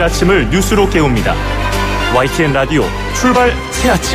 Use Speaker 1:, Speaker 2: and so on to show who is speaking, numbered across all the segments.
Speaker 1: 매일 아침을 뉴스로 깨웁니다. YTN 라디오 출발 새아침.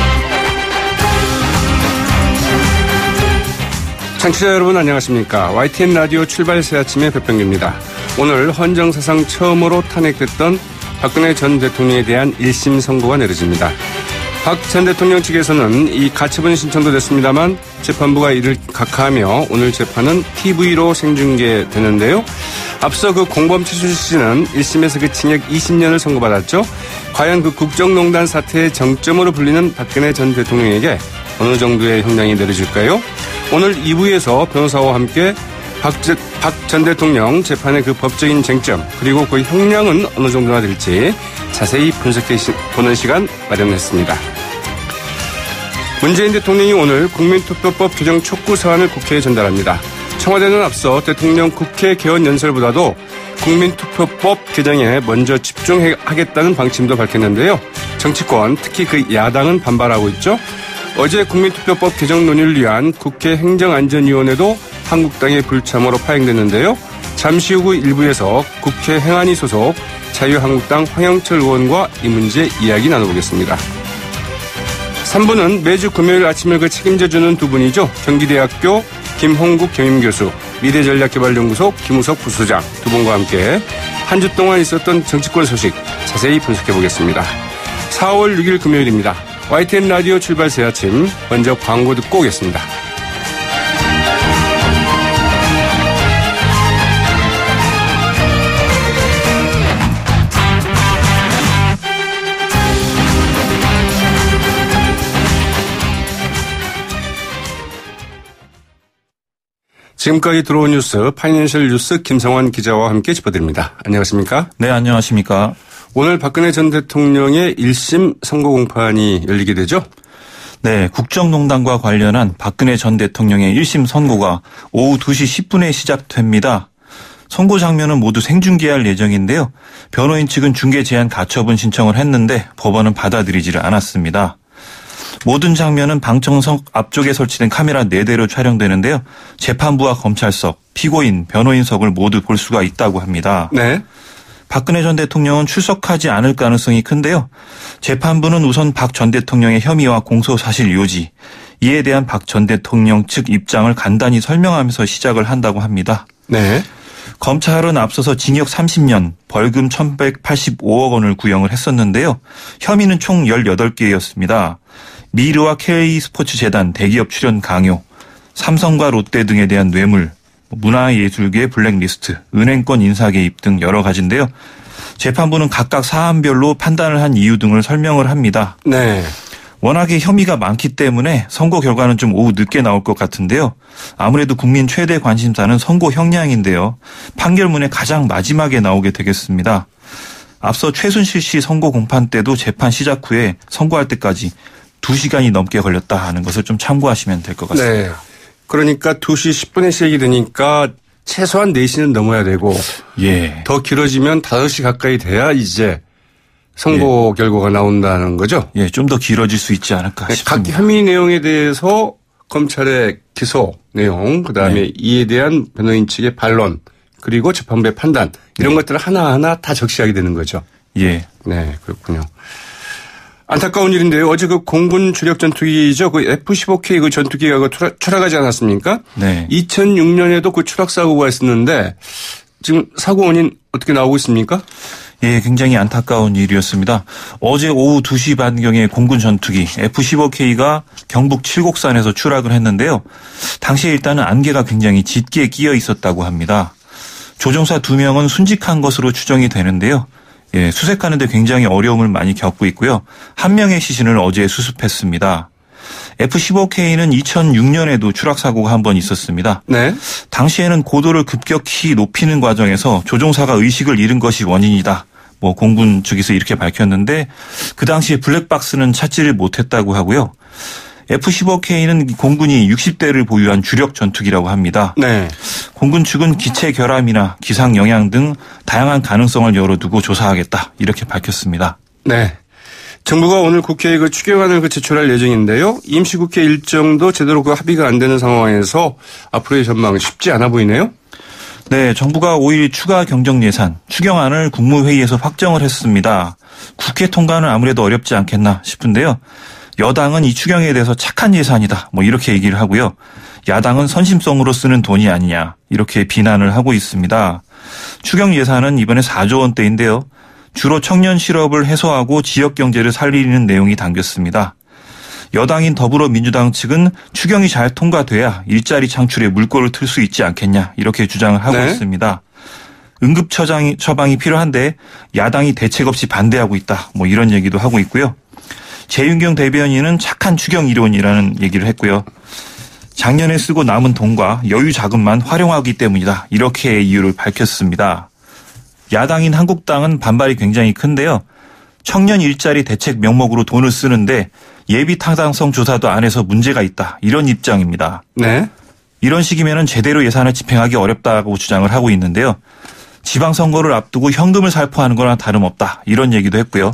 Speaker 2: 청취자 여러분 안녕하십니까. YTN 라디오 출발 새아침의 배평규입니다. 오늘 헌정사상 처음으로 탄핵됐던 박근혜 전 대통령에 대한 1심 선고가 내려집니다. 박 전 대통령 측에서는 이 가처분 신청도 됐습니다만 재판부가 이를 각하하며 오늘 재판은 TV로 생중계되는데요. 앞서 그 공범 최순실 씨는 1심에서 그 징역 20년을 선고받았죠. 과연 그 국정농단 사태의 정점으로 불리는 박근혜 전 대통령에게 어느 정도의 형량이 내려질까요? 오늘 2부에서 변호사와 함께 박 전 대통령 재판의 그 법적인 쟁점 그리고 그 형량은 어느 정도나 될지 자세히 분석해보는 시간 마련했습니다. 문재인 대통령이 오늘 국민투표법 개정 촉구 사안을 국회에 전달합니다. 청와대는 앞서 대통령 국회 개원 연설보다도 국민투표법 개정에 먼저 집중하겠다는 방침도 밝혔는데요. 정치권 특히 그 야당은 반발하고 있죠. 어제 국민투표법 개정 논의를 위한 국회 행정안전위원회도 한국당의 불참으로 파행됐는데요. 잠시 후 1부에서 국회 행안위 소속 자유한국당 황영철 의원과 이 문제 이야기 나눠보겠습니다. 3부는 매주 금요일 아침을 그 책임져주는 두 분이죠. 경기대학교 김홍국 경임교수, 미래전략개발연구소 김우석 부소장 두 분과 함께 한 주 동안 있었던 정치권 소식 자세히 분석해보겠습니다. 4월 6일 금요일입니다. YTN 라디오 출발 새아침, 먼저 광고 듣고 오겠습니다. 지금까지 들어온 뉴스 파이낸셜 뉴스 김성환 기자와 함께 짚어드립니다. 안녕하십니까?
Speaker 3: 네, 안녕하십니까?
Speaker 2: 오늘 박근혜 전 대통령의 1심 선고 공판이 열리게 되죠?
Speaker 3: 네, 국정농단과 관련한 박근혜 전 대통령의 1심 선고가 오후 2시 10분에 시작됩니다. 선고 장면은 모두 생중계할 예정인데요. 변호인 측은 중계 제한 가처분 신청을 했는데 법원은 받아들이지를 않았습니다. 모든 장면은 방청석 앞쪽에 설치된 카메라 4대로 촬영되는데요. 재판부와 검찰석, 피고인, 변호인석을 모두 볼 수가 있다고 합니다.
Speaker 2: 네.
Speaker 3: 박근혜 전 대통령은 출석하지 않을 가능성이 큰데요. 재판부는 우선 박 전 대통령의 혐의와 공소사실 요지, 이에 대한 박 전 대통령 측 입장을 간단히 설명하면서 시작을 한다고 합니다.
Speaker 2: 네.
Speaker 3: 검찰은 앞서서 징역 30년, 벌금 1,185억 원을 구형을 했었는데요. 혐의는 총 18개였습니다. 미르와 K스포츠재단 대기업 출연 강요, 삼성과 롯데 등에 대한 뇌물, 문화예술계 블랙리스트, 은행권 인사 개입 등 여러 가지인데요. 재판부는 각각 사안별로 판단을 한 이유 등을 설명을 합니다.
Speaker 2: 네.
Speaker 3: 워낙에 혐의가 많기 때문에 선고 결과는 좀 오후 늦게 나올 것 같은데요. 아무래도 국민 최대 관심사는 선고 형량인데요. 판결문의 가장 마지막에 나오게 되겠습니다. 앞서 최순실 씨 선고 공판 때도 재판 시작 후에 선고할 때까지 2시간이 넘게 걸렸다 하는 것을 좀 참고하시면 될 것 같습니다.
Speaker 2: 네. 그러니까 2시 10분에 시작이 되니까 최소한 4시는 넘어야 되고
Speaker 3: 예.
Speaker 2: 더 길어지면 5시 가까이 돼야 이제 선고 결과가 나온다는 거죠?
Speaker 3: 예, 좀 더 길어질 수 있지 않을까 싶습니다.
Speaker 2: 각 혐의 내용에 대해서 검찰의 기소 내용, 그다음에
Speaker 3: 네.
Speaker 2: 이에 대한 변호인 측의 반론, 그리고 재판부의 판단 이런 것들을 하나하나 다 적시하게 되는 거죠.
Speaker 3: 예.
Speaker 2: 네, 그렇군요. 안타까운 일인데요. 어제 그 공군 주력 전투기죠. 그 F-15K 그 전투기가 그 추락하지 않았습니까?
Speaker 3: 네.
Speaker 2: 2006년에도 그 추락 사고가 있었는데 지금 사고 원인 어떻게 나오고 있습니까?
Speaker 3: 예, 굉장히 안타까운 일이었습니다. 어제 오후 2시 반경에 공군 전투기 F-15K가 경북 칠곡산에서 추락을 했는데요. 당시에 일단은 안개가 굉장히 짙게 끼어 있었다고 합니다. 조종사 2명은 순직한 것으로 추정이 되는데요. 예, 수색하는데 굉장히 어려움을 많이 겪고 있고요. 한 명의 시신을 어제 수습했습니다. F-15K는 2006년에도 추락 사고가 한 번 있었습니다.
Speaker 2: 네.
Speaker 3: 당시에는 고도를 급격히 높이는 과정에서 조종사가 의식을 잃은 것이 원인이다. 공군 측에서 이렇게 밝혔는데 그 당시에 블랙박스는 찾지를 못했다고 하고요. F-15K는 공군이 60대를 보유한 주력 전투기라고 합니다.
Speaker 2: 네.
Speaker 3: 공군 측은 기체 결함이나 기상 영향 등 다양한 가능성을 열어두고 조사하겠다 이렇게 밝혔습니다.
Speaker 2: 네. 정부가 오늘 국회에 그 추경안을 제출할 예정인데요. 임시국회 일정도 제대로 그 합의가 안 되는 상황에서 앞으로의 전망 쉽지 않아 보이네요.
Speaker 3: 네, 정부가 5일 추가 경정 예산 추경안을 국무회의에서 확정을 했습니다. 국회 통과는 아무래도 어렵지 않겠나 싶은데요. 여당은 이 추경에 대해서 착한 예산이다, 뭐 이렇게 얘기를 하고요. 야당은 선심성으로 쓰는 돈이 아니냐, 이렇게 비난을 하고 있습니다. 추경 예산은 이번에 4조 원대인데요. 주로 청년 실업을 해소하고 지역 경제를 살리는 내용이 담겼습니다. 여당인 더불어민주당 측은 추경이 잘 통과돼야 일자리 창출에 물꼬를 틀 수 있지 않겠냐, 이렇게 주장을 하고 있습니다. 응급 처방이 필요한데 야당이 대책 없이 반대하고 있다, 뭐 이런 얘기도 하고 있고요. 재윤경 대변인은 착한 추경 이론이라는 얘기를 했고요. 작년에 쓰고 남은 돈과 여유 자금만 활용하기 때문이다, 이렇게 이유를 밝혔습니다. 야당인 한국당은 반발이 굉장히 큰데요. 청년 일자리 대책 명목으로 돈을 쓰는데 예비 타당성 조사도 안 해서 문제가 있다, 이런 입장입니다. 네. 이런 식이면 제대로 예산을 집행하기 어렵다고 주장을 하고 있는데요. 지방선거를 앞두고 현금을 살포하는 거나 다름없다, 이런 얘기도 했고요.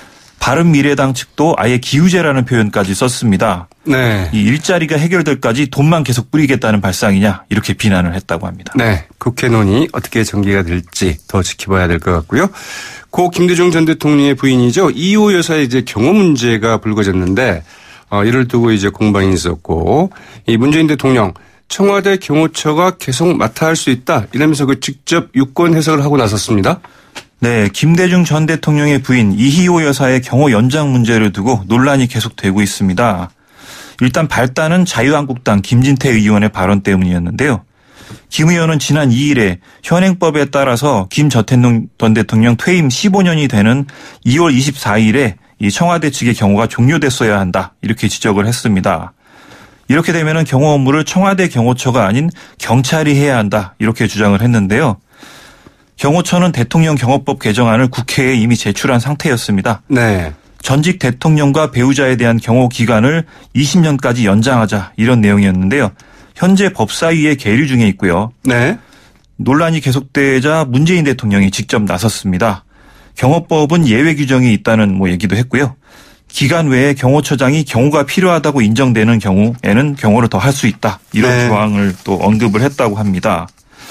Speaker 3: 바른미래당 측도 아예 기우제라는 표현까지 썼습니다. 네. 이 일자리가 해결될까지 돈만 계속 뿌리겠다는 발상이냐, 이렇게 비난을 했다고 합니다.
Speaker 2: 네. 국회 논의 어떻게 전개가 될지 더 지켜봐야 될 것 같고요. 고 김대중 전 대통령의 부인이죠. 이호 여사의 이제 경호 문제가 불거졌는데 이를 두고 이제 공방이 있었고, 이 문재인 대통령 청와대 경호처가 계속 맡아 할 수 있다, 이러면서 그 직접 유권 해석을 하고 나섰습니다.
Speaker 3: 네, 김대중 전 대통령의 부인 이희호 여사의 경호 연장 문제를 두고 논란이 계속되고 있습니다. 일단 발단은 자유한국당 김진태 의원의 발언 때문이었는데요. 김 의원은 지난 2일에 현행법에 따라서 김 전 대통령 퇴임 15년이 되는 2월 24일에 이 청와대 측의 경호가 종료됐어야 한다, 이렇게 지적을 했습니다. 이렇게 되면 경호 업무를 청와대 경호처가 아닌 경찰이 해야 한다, 이렇게 주장을 했는데요. 경호처는 대통령 경호법 개정안을 국회에 이미 제출한 상태였습니다. 네. 전직 대통령과 배우자에 대한 경호 기간을 20년까지 연장하자, 이런 내용이었는데요. 현재 법사위에 계류 중에 있고요. 네. 논란이 계속되자 문재인 대통령이 직접 나섰습니다. 경호법은 예외 규정이 있다는 얘기도 했고요. 기간 외에 경호처장이 경호가 필요하다고 인정되는 경우에는 경호를 더 할 수 있다, 이런 조항을 또 언급을 했다고 합니다.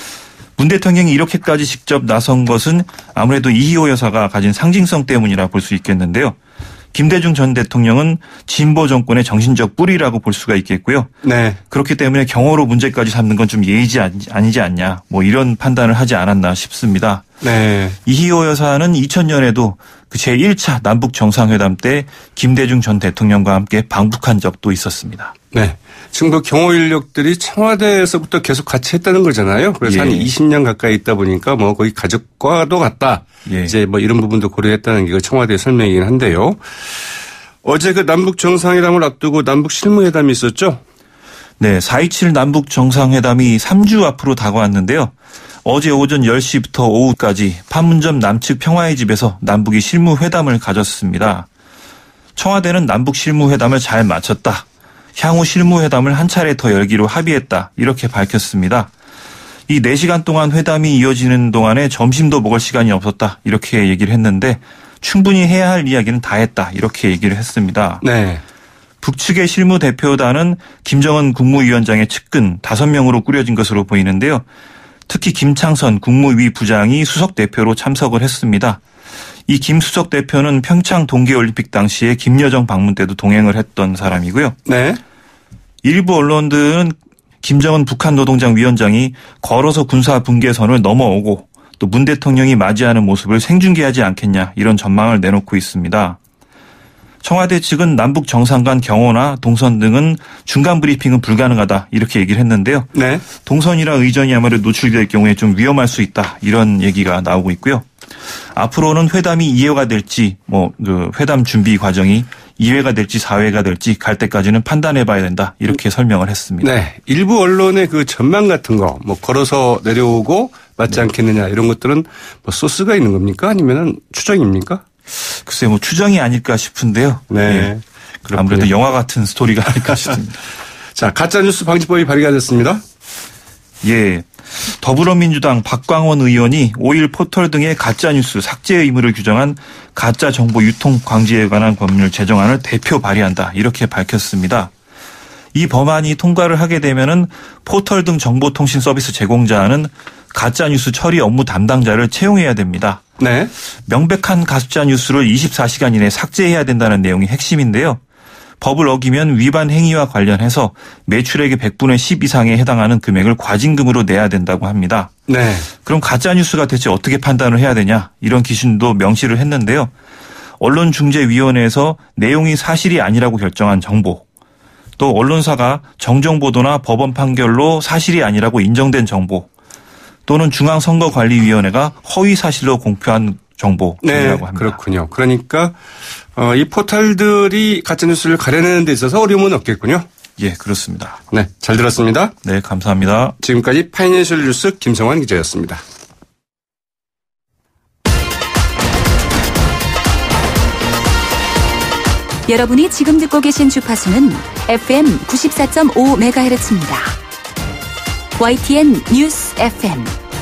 Speaker 3: 문 대통령이 이렇게까지 직접 나선 것은 아무래도 이희호 여사가 가진 상징성 때문이라 볼 수 있겠는데요. 김대중 전 대통령은 진보 정권의 정신적 뿌리라고 볼 수가 있겠고요. 네. 그렇기 때문에 경호로 문제까지 삼는 건 좀 예의지 아니지 않냐, 이런 판단을 하지 않았나 싶습니다. 네. 이희호 여사는 2000년에도 그 제1차 남북 정상회담 때 김대중 전 대통령과 함께 방북한 적도 있었습니다.
Speaker 2: 네. 지금 그 경호 인력들이 청와대에서부터 계속 같이 했다는 거잖아요. 그래서 한 20년 가까이 있다 보니까 거의 가족과도 같다. 이제 이런 부분도 고려했다는 게 청와대의 설명이긴 한데요. 어제 그 남북 정상회담을 앞두고 남북 실무회담이 있었죠?
Speaker 3: 네. 4.27 남북 정상회담이 3주 앞으로 다가왔는데요. 어제 오전 10시부터 오후까지 판문점 남측 평화의 집에서 남북이 실무회담을 가졌습니다. 청와대는 남북 실무회담을 잘 마쳤다, 향후 실무회담을 한 차례 더 열기로 합의했다, 이렇게 밝혔습니다. 이 4시간 동안 회담이 이어지는 동안에 점심도 먹을 시간이 없었다, 이렇게 얘기를 했는데 충분히 해야 할 이야기는 다 했다, 이렇게 얘기를 했습니다. 네. 북측의 실무대표단은 김정은 국무위원장의 측근 5명으로 꾸려진 것으로 보이는데요. 특히 김창선 국무위 부장이 수석대표로 참석을 했습니다. 이 김 수석대표는 평창 동계올림픽 당시에 김여정 방문 때도 동행을 했던 사람이고요. 네. 일부 언론들은 김정은 북한 노동당 위원장이 걸어서 군사 분계선을 넘어오고 또 문 대통령이 맞이하는 모습을 생중계하지 않겠냐, 이런 전망을 내놓고 있습니다. 청와대 측은 남북 정상 간 경호나 동선 등은 중간 브리핑은 불가능하다, 이렇게 얘기를 했는데요. 네. 동선이나 의전이 아무래도 노출될 경우에 좀 위험할 수 있다, 이런 얘기가 나오고 있고요. 앞으로는 회담이 2회가 될지, 그 회담 준비 과정이 2회가 될지 4회가 될지 갈 때까지는 판단해 봐야 된다, 이렇게 설명을 했습니다. 네.
Speaker 2: 일부 언론의 그 전망 같은 거, 걸어서 내려오고 맞지 않겠느냐, 이런 것들은 소스가 있는 겁니까? 아니면 추정입니까?
Speaker 3: 글쎄 추정이 아닐까 싶은데요. 네. 예. 아무래도 영화 같은 스토리가 아닐까 싶습니다.
Speaker 2: 자, 가짜뉴스 방지법이 발의가 됐습니다.
Speaker 3: 예. 더불어민주당 박광원 의원이 5일 포털 등의 가짜뉴스 삭제 의무를 규정한 가짜정보 유통 방지에 관한 법률 제정안을 대표 발의한다, 이렇게 밝혔습니다. 이 법안이 통과를 하게 되면은 포털 등 정보통신 서비스 제공자는 가짜뉴스 처리 업무 담당자를 채용해야 됩니다.
Speaker 2: 네.
Speaker 3: 명백한 가짜뉴스를 24시간 이내에 삭제해야 된다는 내용이 핵심인데요. 법을 어기면 위반 행위와 관련해서 매출액의 100분의 10 이상에 해당하는 금액을 과징금으로 내야 된다고 합니다. 네. 그럼 가짜뉴스가 대체 어떻게 판단을 해야 되냐 이런 기준도 명시를 했는데요. 언론중재위원회에서 내용이 사실이 아니라고 결정한 정보, 또 언론사가 정정보도나 법원 판결로 사실이 아니라고 인정된 정보, 또는 중앙선거관리위원회가 허위사실로 공표한 정보 등이라고 합니다.
Speaker 2: 그렇군요. 그러니까 이 포털들이 가짜뉴스를 가려내는 데 있어서 어려움은 없겠군요.
Speaker 3: 예, 그렇습니다.
Speaker 2: 네, 잘 들었습니다.
Speaker 3: 네, 감사합니다.
Speaker 2: 지금까지 파이낸셜 뉴스 김성환 기자였습니다.
Speaker 4: 여러분이 지금 듣고 계신 주파수는 FM 94.5MHz입니다. YTN 뉴스 FM.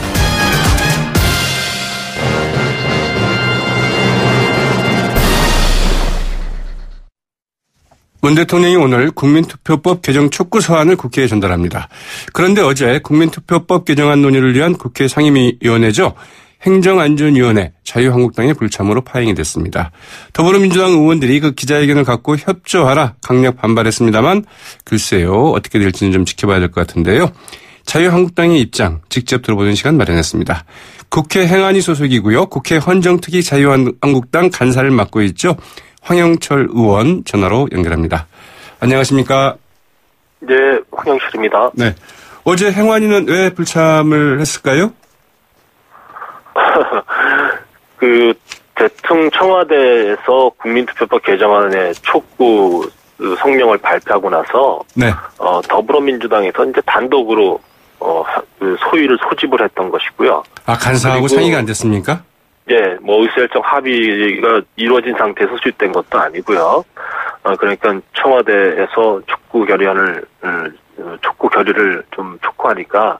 Speaker 2: 문 대통령이 오늘 국민투표법 개정 촉구 서한을 국회에 전달합니다. 그런데 어제 국민투표법 개정안 논의를 위한 국회 상임위원회죠. 행정안전위원회 자유한국당의 불참으로 파행이 됐습니다. 더불어민주당 의원들이 그 기자회견을 갖고 협조하라 강력 반발했습니다만 글쎄요 어떻게 될지는 좀 지켜봐야 될 것 같은데요. 자유한국당의 입장 직접 들어보는 시간 마련했습니다. 국회 행안위 소속이고요. 국회 헌정특위 자유한국당 간사를 맡고 있죠. 황영철 의원 전화로 연결합니다. 안녕하십니까?
Speaker 5: 네, 황영철입니다.
Speaker 2: 네. 어제 행안위는 왜 불참을 했을까요?
Speaker 5: 대통령 청와대에서 국민투표법 개정안의 촉구 성명을 발표하고 나서, 네. 더불어민주당에서 이제 단독으로, 소위를 소집을 했던 것이고요.
Speaker 2: 아, 간사하고 상의가 안 됐습니까?
Speaker 5: 예, 의사일정 합의가 이루어진 상태에서 수립된 것도 아니고요. 그러니까 청와대에서 촉구 결의를 좀 촉구하니까,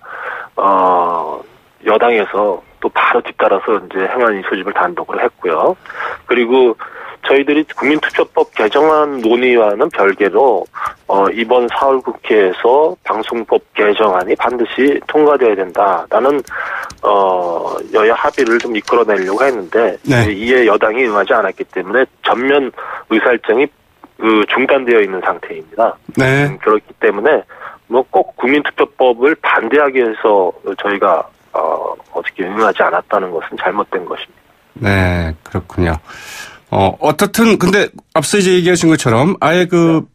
Speaker 5: 여당에서 또 바로 뒤따라서 이제 행안위 소집을 단독으로 했고요. 그리고 저희들이 국민투표법 개정안 논의와는 별개로 이번 4월 국회에서 방송법 개정안이 반드시 통과되어야 된다라는 여야 합의를 좀 이끌어내려고 했는데 네. 이에 여당이 응하지 않았기 때문에 전면 의사일정이 중단되어 있는 상태입니다. 네. 그렇기 때문에 꼭 국민투표법을 반대하기 위해서 저희가 어떻게 응하지 않았다는 것은 잘못된 것입니다.
Speaker 2: 네, 그렇군요. 어떻든, 근데, 앞서 이제 얘기하신 것처럼, 아예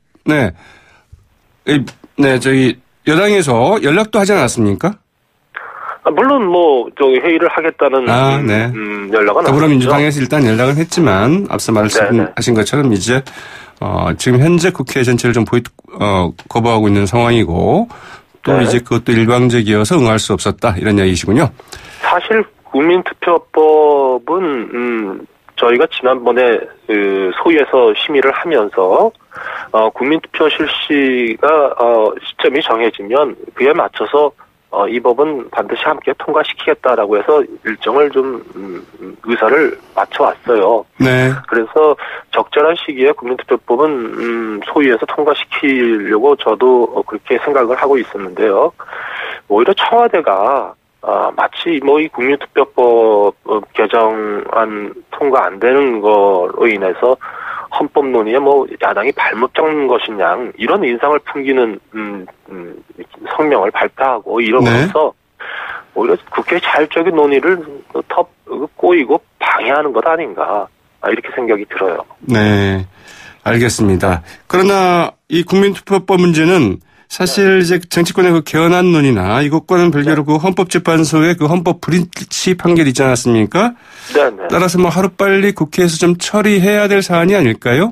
Speaker 2: 저희, 여당에서 연락도 하지 않았습니까?
Speaker 5: 물론, 회의를 하겠다는,
Speaker 2: 네.
Speaker 5: 연락은
Speaker 2: 더불어민주당에서 일단 연락은 했지만, 앞서 말씀하신 것처럼 이제, 지금 현재 국회 전체를 좀 거부하고 있는 상황이고, 또 네. 이제 그것도 일방적이어서 응할 수 없었다, 이런 이야기시군요.
Speaker 5: 사실, 국민투표법은, 저희가 지난번에 소위에서 심의를 하면서 국민투표 실시가 시점이 정해지면 그에 맞춰서 이 법은 반드시 함께 통과시키겠다라고 해서 일정을 좀 의사를 맞춰왔어요. 네. 그래서 적절한 시기에 국민투표법은 소위에서 통과시키려고 저도 그렇게 생각을 하고 있었는데요. 오히려 청와대가 마치 이 국민투표법 개정안 통과 안 되는 거로 인해서 헌법 논의에 야당이 발목 잡는 것이냐 이런 인상을 풍기는 성명을 발표하고 이러면서 네. 오히려 국회 자율적인 논의를 꼬이고 방해하는 것 아닌가 이렇게 생각이 들어요.
Speaker 2: 네, 알겠습니다. 그러나 이 국민투표법 문제는 사실 이제 정치권의 그 개헌안 논의나 이것과는 별개로 그 헌법재판소의 그 헌법 불이치 판결이 있지 않았습니까? 네. 따라서 하루빨리 국회에서 좀 처리해야 될 사안이 아닐까요?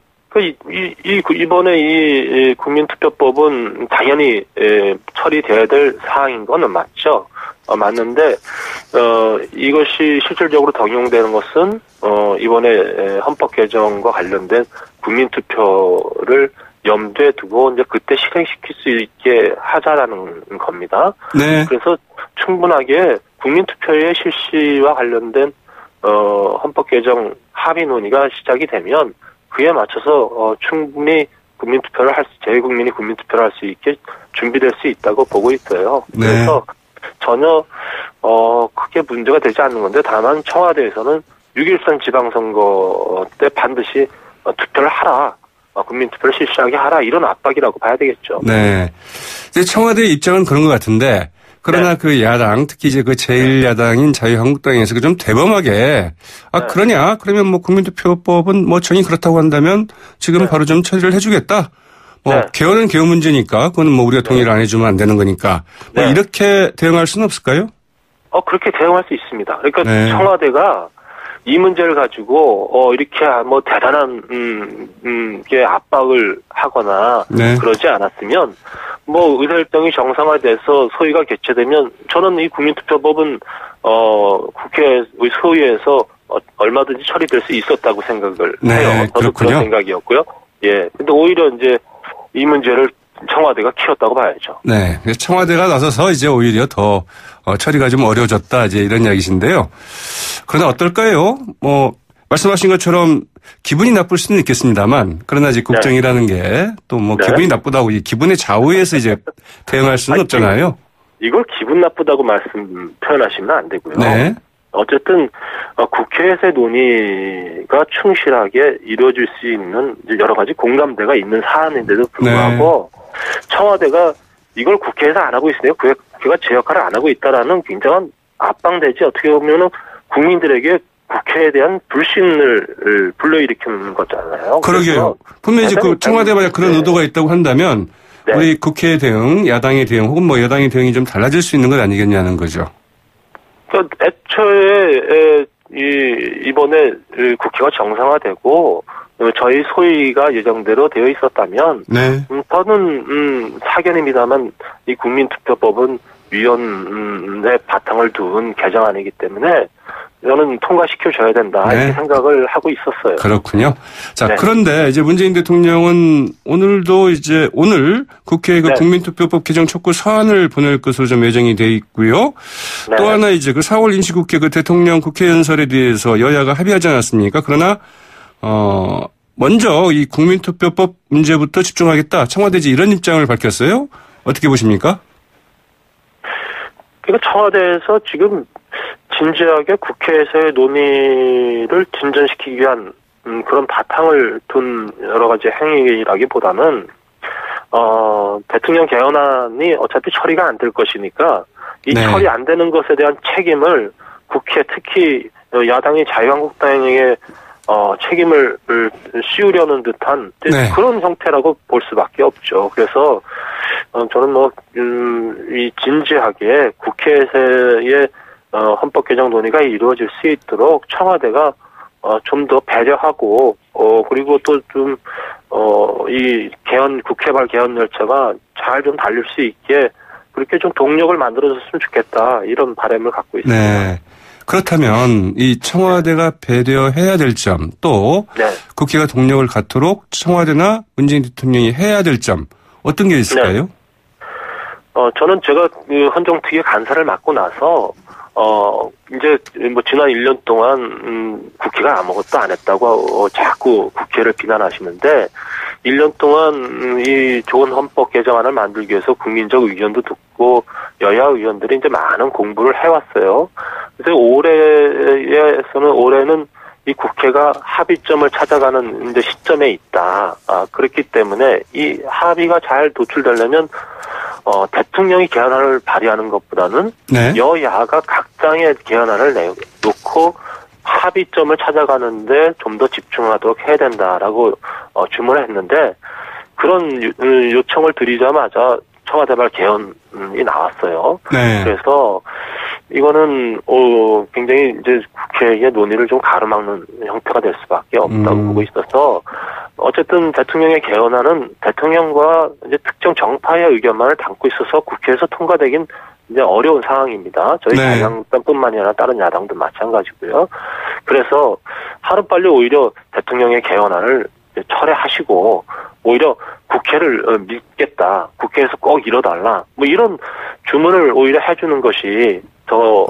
Speaker 5: 이번에 이 국민투표법은 당연히 처리돼야 될 사항인 거는 맞죠. 맞는데 이것이 실질적으로 적용되는 것은 이번에 헌법 개정과 관련된 국민투표를 염두에 두고 이제 그때 실행시킬 수 있게 하자라는 겁니다. 네. 그래서 충분하게 국민투표의 실시와 관련된 헌법 개정 합의 논의가 시작이 되면 그에 맞춰서 충분히 재국민이 국민투표를 할 수 있게 준비될 수 있다고 보고 있어요. 네. 그래서 전혀 크게 문제가 되지 않는 건데 다만 청와대에서는 6.13 지방선거 때 반드시 투표를 하라. 국민투표를 실시하게 하라. 이런 압박이라고 봐야 되겠죠.
Speaker 2: 네. 이제 청와대 입장은 그런 것 같은데 그러나 그 야당 특히 이제 그 제1야당인 자유한국당에서 좀 대범하게 그러냐? 그러면 뭐 국민투표법은 뭐 정이 그렇다고 한다면 지금 바로 좀 처리를 해주겠다. 개헌은 개헌 문제니까 그거는 뭐 우리가 동의를 안 해주면 안 되는 거니까 뭐 이렇게 대응할 수는 없을까요?
Speaker 5: 그렇게 대응할 수 있습니다. 그러니까 청와대가 이 문제를 가지고 이렇게 뭐 대단한 게 압박을 하거나 그러지 않았으면 뭐 의사일정이 정상화돼서 소위가 개최되면 저는 이 국민투표법은 국회 소위에서 얼마든지 처리될 수 있었다고 생각을 해요. 저도 그런 생각이었고요. 예. 근데 오히려 이제 이 문제를 청와대가 키웠다고 봐야죠.
Speaker 2: 네. 청와대가 나서서 이제 오히려 더 처리가 좀 어려워졌다 이제 이런 이야기신데요. 그러나 어떨까요? 뭐 말씀하신 것처럼 기분이 나쁠 수는 있겠습니다만 그러나 이제 국정이라는 게 또 뭐 기분이 나쁘다고 이 기분의 좌우에서 이제 대응할 수는 없잖아요.
Speaker 5: 이걸 기분 나쁘다고 표현하시면 안 되고요. 네. 어쨌든 국회에서의 논의가 충실하게 이루어질 수 있는 여러 가지 공감대가 있는 사안인데도 불구하고 청와대가 이걸 국회에서 안 하고 있으니까 국회가 제 역할을 안 하고 있다라는 굉장한 압박내지 어떻게 보면은 국민들에게 국회에 대한 불신을 불러일으키는 거잖아요.
Speaker 2: 그러게요. 분명히 이제 그 청와대에 만약 그런 의도가 있다고 한다면 우리 국회의 대응, 야당의 대응 혹은 뭐 여당의 대응이 좀 달라질 수 있는 것 아니겠냐는 거죠.
Speaker 5: 그러니까 애초에 이번에 국회가 정상화되고 저희 소위가 예정대로 되어 있었다면 저는 사견입니다만 이 국민투표법은 위헌의 바탕을 둔 개정안이기 때문에 저는 통과시켜줘야 된다 이렇게 생각을 하고 있었어요.
Speaker 2: 그렇군요. 자 그런데 이제 문재인 대통령은 오늘도 이제 오늘 국회에 그 국민투표법 개정 촉구 서한을 보낼 것으로 좀 예정이 돼 있고요. 또 하나 이제 그 4월 임시국회 그 대통령 국회 연설에 대해서 여야가 합의하지 않았습니까? 그러나 먼저 이 국민투표법 문제부터 집중하겠다. 청와대지 이런 입장을 밝혔어요. 어떻게 보십니까?
Speaker 5: 그러니까 청와대에서 지금 진지하게 국회에서의 논의를 진전시키기 위한 그런 바탕을 둔 여러 가지 행위라기보다는 대통령 개헌안이 어차피 처리가 안 될 것이니까 이 처리 안 되는 것에 대한 책임을 국회 특히 야당이 자유한국당에게 책임을 씌우려는 듯한 그런 형태라고 볼 수밖에 없죠. 그래서 저는 이 진지하게 국회에서의 헌법 개정 논의가 이루어질 수 있도록 청와대가 좀 더 배려하고 그리고 또 좀 이 국회발 개헌 열차가 잘 좀 달릴 수 있게 그렇게 좀 동력을 만들어줬으면 좋겠다 이런 바람을 갖고 있습니다.
Speaker 2: 네. 그렇다면 이 청와대가 배려해야 될 점 또 국회가 동력을 갖도록 청와대나 문재인 대통령이 해야 될 점 어떤 게 있을까요?
Speaker 5: 저는 제가 그 헌정특위 간사를 맡고 나서 이제 뭐 지난 1년 동안 국회가 아무것도 안 했다고 자꾸 국회를 비난하시는데 1년 동안 이 좋은 헌법 개정안을 만들기 위해서 국민적 의견도 듣고 여야 의원들이 이제 많은 공부를 해왔어요. 그래서 올해는 이 국회가 합의점을 찾아가는 이제 시점에 있다. 그렇기 때문에 이 합의가 잘 도출되려면 대통령이 개헌안을 발의하는 것보다는 여야가 각당의 개헌안을 내놓고 합의점을 찾아가는데 좀 더 집중하도록 해야 된다라고 주문을 했는데 그런 요청을 드리자마자 청와대발 개헌이 나왔어요. 그래서 이거는 굉장히 이제 국회의 논의를 좀 가로막는 형태가 될 수밖에 없다고 보고 있어서 어쨌든 대통령의 개헌안은 대통령과 이제 특정 정파의 의견만을 담고 있어서 국회에서 통과되긴 이제 어려운 상황입니다. 저희 자유한국당뿐만이 아니라 다른 야당도 마찬가지고요. 그래서 하루빨리 오히려 대통령의 개헌안을 철회하시고 오히려 국회를 믿겠다. 국회에서 꼭 이뤄달라. 뭐 이런 주문을 오히려 해주는 것이 더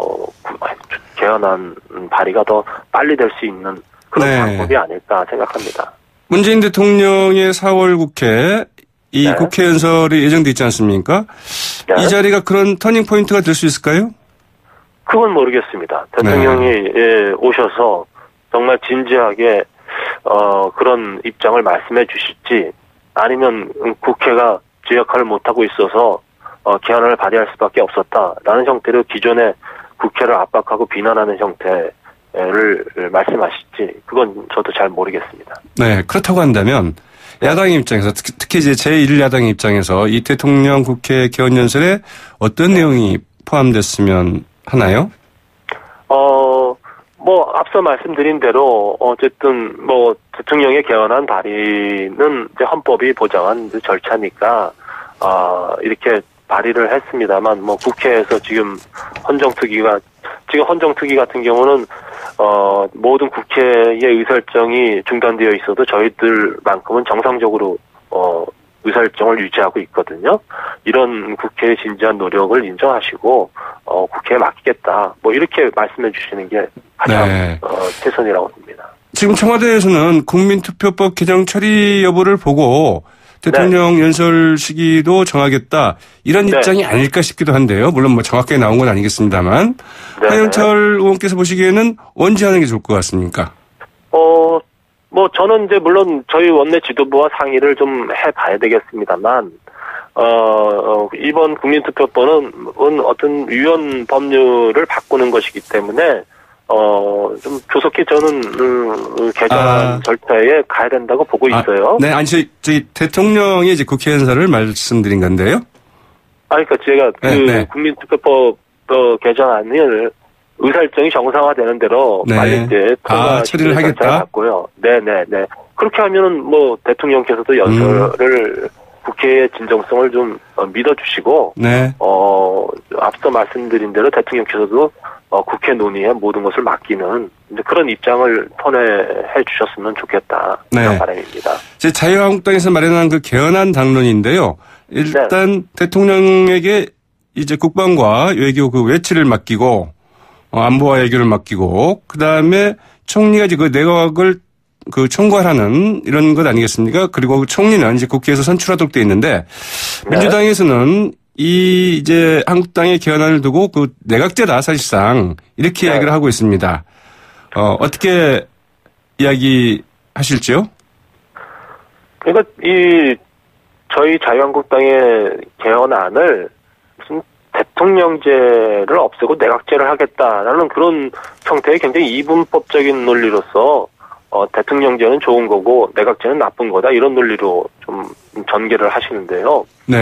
Speaker 5: 개헌안 발의가 더 빨리 될 수 있는 그런 방법이 아닐까 생각합니다.
Speaker 2: 문재인 대통령의 4월 국회 이 국회 연설이 예정돼 있지 않습니까? 이 자리가 그런 터닝 포인트가 될 수 있을까요?
Speaker 5: 그건 모르겠습니다. 대통령이 예, 오셔서 정말 진지하게 그런 입장을 말씀해 주실지 아니면 국회가 제 역할을 못하고 있어서 개헌을 발의할 수밖에 없었다라는 형태로 기존의 국회를 압박하고 비난하는 형태를 말씀하실지 그건 저도 잘 모르겠습니다.
Speaker 2: 네, 그렇다고 한다면 야당의 입장에서 특히 이제 제1야당의 입장에서 이 대통령 국회 개헌 연설에 어떤 내용이 포함됐으면 하나요? 뭐
Speaker 5: 앞서 말씀드린 대로 어쨌든 뭐 대통령의 개헌안 발의는 이제 헌법이 보장한 절차니까 이렇게 발의를 했습니다만 뭐 국회에서 지금 헌정특위 같은 경우는 모든 국회의 의사일정이 중단되어 있어도 저희들만큼은 정상적으로 의사일정을 유지하고 있거든요. 이런 국회의 진지한 노력을 인정하시고 국회에 맡기겠다. 뭐 이렇게 말씀해 주시는 게 가장
Speaker 2: 네.
Speaker 5: 최선이라고 봅니다.
Speaker 2: 지금 청와대에서는 국민투표법 개정 처리 여부를 보고 대통령 연설 시기도 정하겠다. 이런 입장이 아닐까 싶기도 한데요. 물론 뭐 정확하게 나온 건 아니겠습니다만. 한영철 의원께서 보시기에는 언제 하는 게 좋을 것 같습니까?
Speaker 5: 뭐 저는 이제 물론 저희 원내 지도부와 상의를 좀 해봐야 되겠습니다만 이번 국민투표법은 어떤 유연 법률을 바꾸는 것이기 때문에 좀 조속히 저는 개정 절차에 가야 된다고 보고 있어요.
Speaker 2: 네, 아니 저희 대통령이 이제 국회 연설을 말씀드린 건데요.
Speaker 5: 그러니까 제가 국민투표법 개정안을 의사일정이 정상화되는 대로 빨리 이제 통과
Speaker 2: 처리를 하겠다.
Speaker 5: 같고요. 네네네. 그렇게 하면은 뭐 대통령께서도 연설을 국회의 진정성을 좀 믿어주시고, 앞서 말씀드린 대로 대통령께서도 국회 논의에 모든 것을 맡기는 그런 입장을 토내해 주셨으면 좋겠다. 그런 바람입니다.
Speaker 2: 제 자유한국당에서 마련한 그 개헌안 당론인데요. 일단 대통령에게 이제 국방과 외교 그 외치를 맡기고 안보와 외교를 맡기고 그다음에 총리가 이제 그 내각을 그 총괄하는 이런 것 아니겠습니까? 그리고 총리는 이제 국회에서 선출하도록 돼 있는데 민주당에서는 이 이제 한국당의 개헌안을 두고 그 내각제다 사실상 이렇게 이야기를 하고 있습니다. 어떻게 이야기하실지요?
Speaker 5: 그러니까 저희 자유한국당의 개헌안을 무슨 대통령제를 없애고 내각제를 하겠다라는 그런 형태의 굉장히 이분법적인 논리로서 대통령제는 좋은 거고 내각제는 나쁜 거다 이런 논리로 좀 전개를 하시는데요.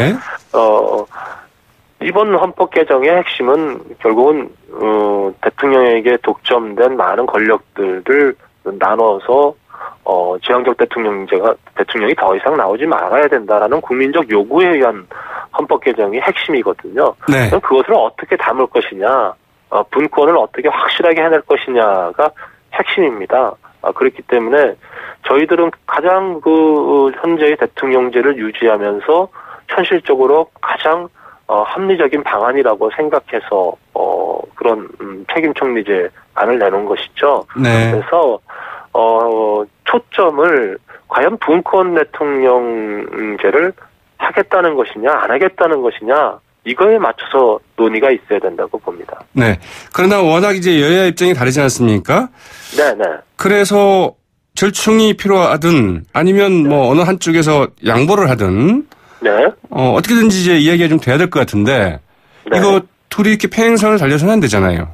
Speaker 5: 이번 헌법 개정의 핵심은 결국은 대통령에게 독점된 많은 권력들을 나눠서 지향적 대통령이 더 이상 나오지 말아야 된다라는 국민적 요구에 의한 헌법 개정이 핵심이거든요. 그것을 어떻게 담을 것이냐, 분권을 어떻게 확실하게 해낼 것이냐가 핵심입니다. 그렇기 때문에 저희들은 가장 현재의 대통령제를 유지하면서 현실적으로 가장 합리적인 방안이라고 생각해서 그런 책임 총리제 안을 내놓은 것이죠. 그래서 초점을 과연 분권 대통령제를 하겠다는 것이냐 안 하겠다는 것이냐 이거에 맞춰서 논의가 있어야 된다고 봅니다.
Speaker 2: 그러나 워낙 이제 여야 입장이 다르지 않습니까? 그래서 절충이 필요하든 아니면 뭐 어느 한쪽에서 양보를 하든 어떻게든지 이제 이야기가 좀 돼야 될 것 같은데 이거 둘이 이렇게 평행선을 달려서는 안 되잖아요.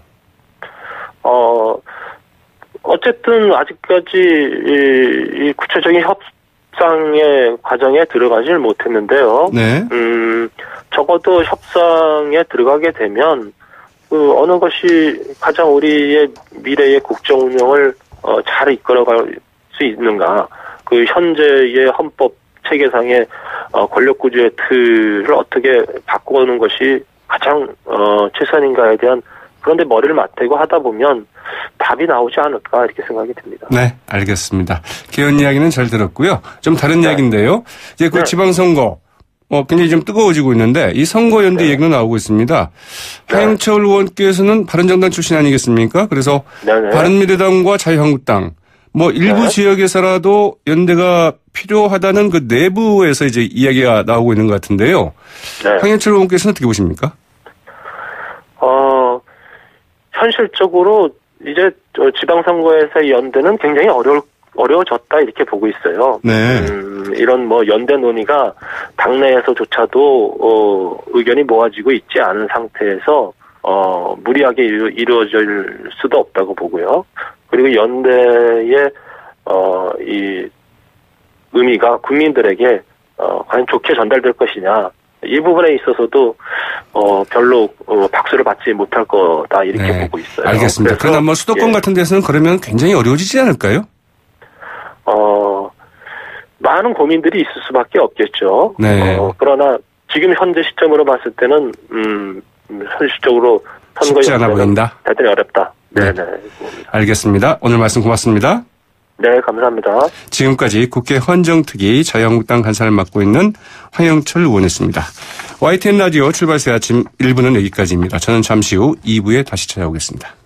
Speaker 5: 어쨌든 아직까지 이 구체적인 협상의 과정에 들어가질 못했는데요. 적어도 협상에 들어가게 되면 어느 것이 가장 우리의 미래의 국정 운영을 잘 이끌어갈 수 있는가, 그 현재의 헌법 체계상의 권력 구조의 틀을 어떻게 바꾸는 것이 가장 최선인가에 대한 그런데 머리를 맞대고 하다 보면 답이 나오지 않을까 이렇게 생각이 듭니다.
Speaker 2: 알겠습니다. 개헌 이야기는 잘 들었고요. 좀 다른 이야기인데요. 이제 그 지방선거 굉장히 좀 뜨거워지고 있는데 이 선거연대 얘기도 나오고 있습니다. 한영철 의원께서는 바른정당 출신 아니겠습니까? 그래서 바른미래당과 자유한국당 일부 지역에서라도 연대가 필요하다는 그 내부에서 이제 이야기가 나오고 있는 것 같은데요. 한영철 의원께서는 어떻게 보십니까?
Speaker 5: 현실적으로 이제 지방선거에서의 연대는 굉장히 어려워졌다 이렇게 보고 있어요.
Speaker 2: 네.
Speaker 5: 이런 뭐 연대 논의가 당내에서조차도 의견이 모아지고 있지 않은 상태에서 무리하게 이루어질 수도 없다고 보고요. 그리고 연대의 이 의미가 국민들에게 과연 좋게 전달될 것이냐, 이 부분에 있어서도 별로 박수를 받지 못할 거다 이렇게
Speaker 2: 네.
Speaker 5: 보고 있어요.
Speaker 2: 알겠습니다. 그러나 뭐 수도권
Speaker 5: 예.
Speaker 2: 같은 데서는 그러면 굉장히 어려워지지 않을까요?
Speaker 5: 많은 고민들이 있을 수밖에 없겠죠.
Speaker 2: 네.
Speaker 5: 그러나 지금 현재 시점으로 봤을 때는 현실적으로 선거
Speaker 2: 쉽지 않아 보인다.
Speaker 5: 대단히 어렵다.
Speaker 2: 네.
Speaker 5: 네네.
Speaker 2: 알겠습니다. 오늘 말씀 고맙습니다.
Speaker 5: 네, 감사합니다.
Speaker 2: 지금까지 국회 헌정특위 자유한국당 간사를 맡고 있는 황영철 의원이었습니다. YTN 라디오 출발새 아침 1부는 여기까지입니다. 저는 잠시 후 2부에 다시 찾아오겠습니다.